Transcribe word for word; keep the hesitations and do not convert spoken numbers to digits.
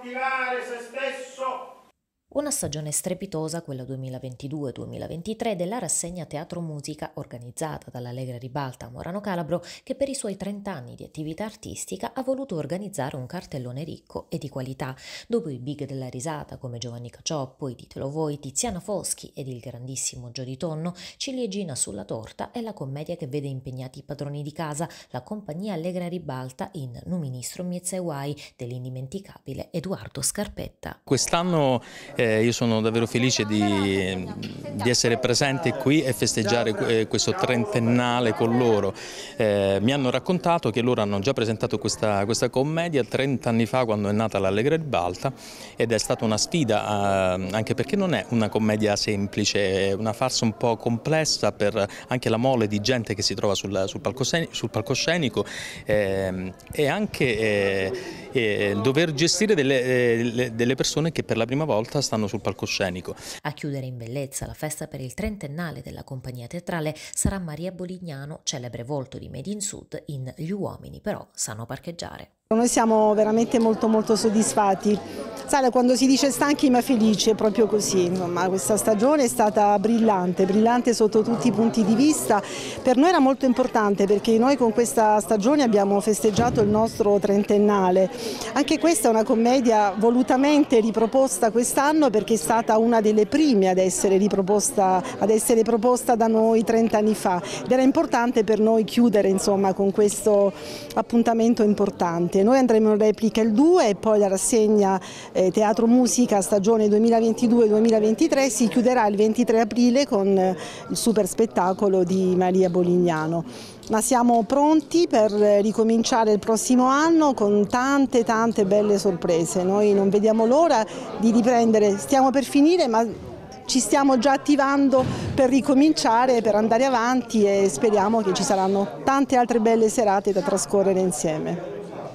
coltivare se stesso. Una stagione strepitosa, quella duemilaventidue duemilaventitré, della rassegna Teatro Musica organizzata dall'Allegria Ribalta a Morano Calabro, che per i suoi trenta anni di attività artistica ha voluto organizzare un cartellone ricco e di qualità, dove i big della risata come Giovanni Cacioppo, i Ditelo Voi, Tiziana Foschi ed il grandissimo Giodi Tonno, ciliegina sulla torta è la commedia che vede impegnati i padroni di casa, la compagnia Allegria Ribalta in Nu Ministro Miezza e Guai dell'indimenticabile Edoardo Scarpetta. Quest'anno Eh, io sono davvero felice di, di essere presente qui e festeggiare questo trentennale con loro. Eh, mi hanno raccontato che loro hanno già presentato questa, questa commedia trenta anni fa, quando è nata l'Allegria Ribalta, ed è stata una sfida, eh, anche perché non è una commedia semplice, è una farsa un po' complessa per anche la mole di gente che si trova sul, sul, palcoscenico, sul palcoscenico eh, e anche eh, eh, dover gestire delle, eh, delle persone che per la prima volta stanno sul palcoscenico. A chiudere in bellezza la festa per il trentennale della compagnia teatrale sarà Maria Bolignano, celebre volto di Made in Sud in Gli uomini però sanno parcheggiare. Noi siamo veramente molto molto soddisfatti. Sai, quando si dice stanchi ma felici è proprio così. Insomma, questa stagione è stata brillante, brillante sotto tutti i punti di vista. Per noi era molto importante perché noi con questa stagione abbiamo festeggiato il nostro trentennale. Anche questa è una commedia volutamente riproposta quest'anno perché è stata una delle prime ad essere riproposta, ad essere proposta da noi trent'anni fa. Ed era importante per noi chiudere, insomma, con questo appuntamento importante. Noi andremo in replica il due e poi la rassegna eh, Teatro Musica stagione duemilaventidue duemilaventitré si chiuderà il ventitré aprile con eh, il super spettacolo di Maria Bolignano. Ma siamo pronti per ricominciare il prossimo anno con tante tante belle sorprese. Noi non vediamo l'ora di riprendere, stiamo per finire ma ci stiamo già attivando per ricominciare, per andare avanti e speriamo che ci saranno tante altre belle serate da trascorrere insieme.